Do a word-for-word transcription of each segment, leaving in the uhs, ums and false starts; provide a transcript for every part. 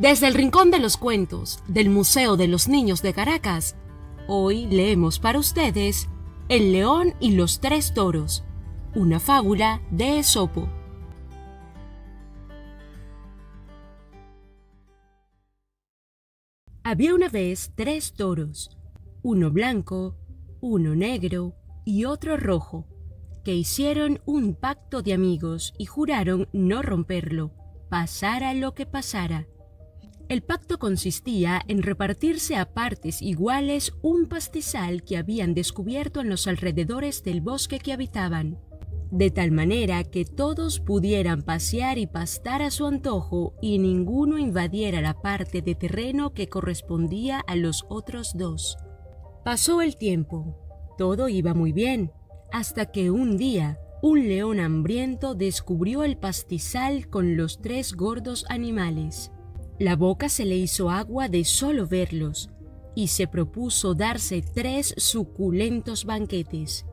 Desde el Rincón de los Cuentos del Museo de los Niños de Caracas, hoy leemos para ustedes El León y los Tres Toros, una fábula de Esopo. Había una vez tres toros, uno blanco, uno negro y otro rojo, que hicieron un pacto de amigos y juraron no romperlo, pasara lo que pasara. El pacto consistía en repartirse a partes iguales un pastizal que habían descubierto en los alrededores del bosque que habitaban, de tal manera que todos pudieran pasear y pastar a su antojo y ninguno invadiera la parte de terreno que correspondía a los otros dos. Pasó el tiempo, todo iba muy bien, hasta que un día un león hambriento descubrió el pastizal con los tres gordos animales. La boca se le hizo agua de solo verlos, y se propuso darse tres suculentos banquetes.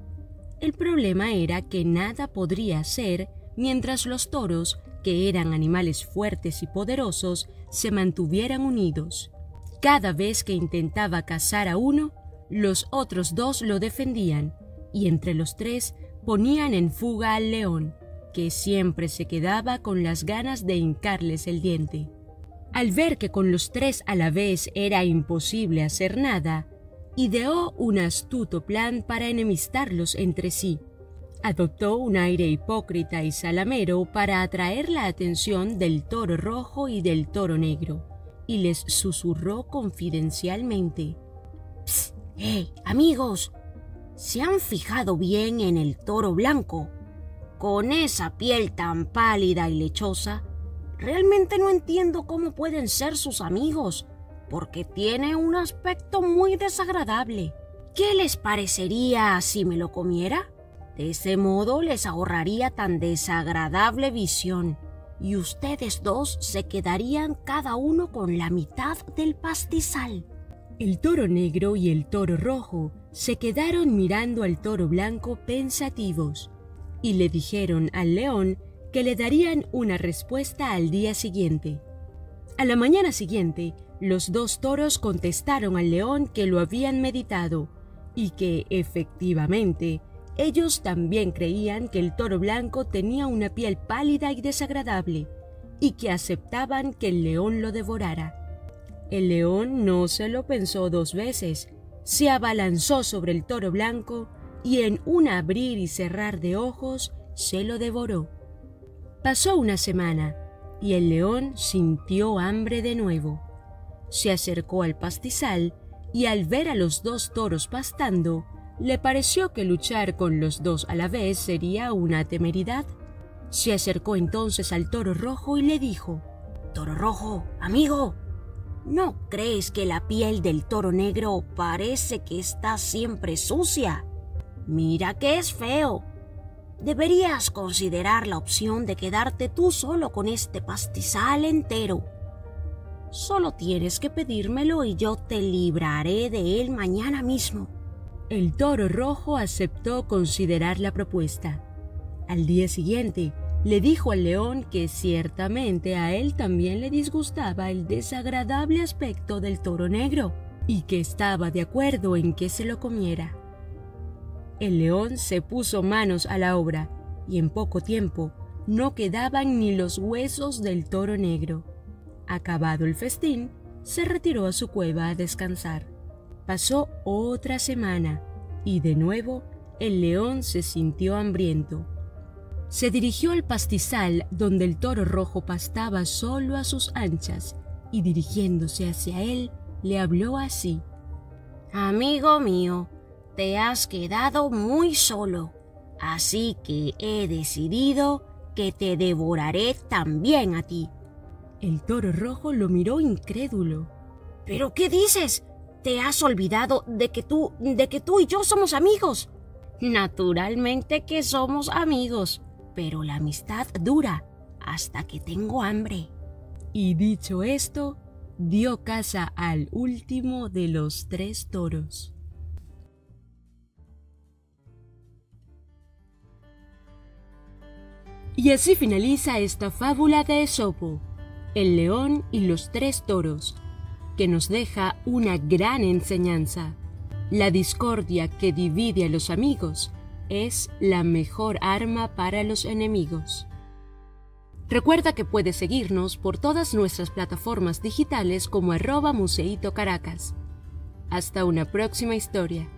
El problema era que nada podría hacer mientras los toros, que eran animales fuertes y poderosos, se mantuvieran unidos. Cada vez que intentaba cazar a uno, los otros dos lo defendían, y entre los tres ponían en fuga al león, que siempre se quedaba con las ganas de hincarles el diente. Al ver que con los tres a la vez era imposible hacer nada, ideó un astuto plan para enemistarlos entre sí. Adoptó un aire hipócrita y salamero para atraer la atención del toro rojo y del toro negro, y les susurró confidencialmente: «Psst, hey, amigos, ¿se han fijado bien en el toro blanco? Con esa piel tan pálida y lechosa, realmente no entiendo cómo pueden ser sus amigos, porque tiene un aspecto muy desagradable. ¿Qué les parecería si me lo comiera? De ese modo les ahorraría tan desagradable visión, y ustedes dos se quedarían cada uno con la mitad del pastizal». El toro negro y el toro rojo se quedaron mirando al toro blanco pensativos, y le dijeron al león que le darían una respuesta al día siguiente. A la mañana siguiente, los dos toros contestaron al león que lo habían meditado y que, efectivamente, ellos también creían que el toro blanco tenía una piel pálida y desagradable, y que aceptaban que el león lo devorara. El león no se lo pensó dos veces, se abalanzó sobre el toro blanco y en un abrir y cerrar de ojos se lo devoró. Pasó una semana y el león sintió hambre de nuevo. Se acercó al pastizal y al ver a los dos toros pastando, le pareció que luchar con los dos a la vez sería una temeridad. Se acercó entonces al toro rojo y le dijo: «Toro rojo, amigo, ¿no crees que la piel del toro negro parece que está siempre sucia? Mira que es feo. Deberías considerar la opción de quedarte tú solo con este pastizal entero. Solo tienes que pedírmelo y yo te libraré de él mañana mismo». El toro rojo aceptó considerar la propuesta. Al día siguiente, le dijo al león que ciertamente a él también le disgustaba el desagradable aspecto del toro negro y que estaba de acuerdo en que se lo comiera. El león se puso manos a la obra y en poco tiempo no quedaban ni los huesos del toro negro. Acabado el festín, se retiró a su cueva a descansar. Pasó otra semana y de nuevo el león se sintió hambriento. Se dirigió al pastizal donde el toro rojo pastaba solo a sus anchas y dirigiéndose hacia él le habló así: «Amigo mío, te has quedado muy solo, así que he decidido que te devoraré también a ti». El toro rojo lo miró incrédulo. «¿Pero qué dices? ¿Te has olvidado de que tú, de que tú y yo somos amigos?» «Naturalmente que somos amigos, pero la amistad dura hasta que tengo hambre». Y dicho esto, dio caza al último de los tres toros. Y así finaliza esta fábula de Esopo. El león y los tres toros, que nos deja una gran enseñanza. La discordia que divide a los amigos es la mejor arma para los enemigos. Recuerda que puedes seguirnos por todas nuestras plataformas digitales como arroba Museito Caracas. Hasta una próxima historia.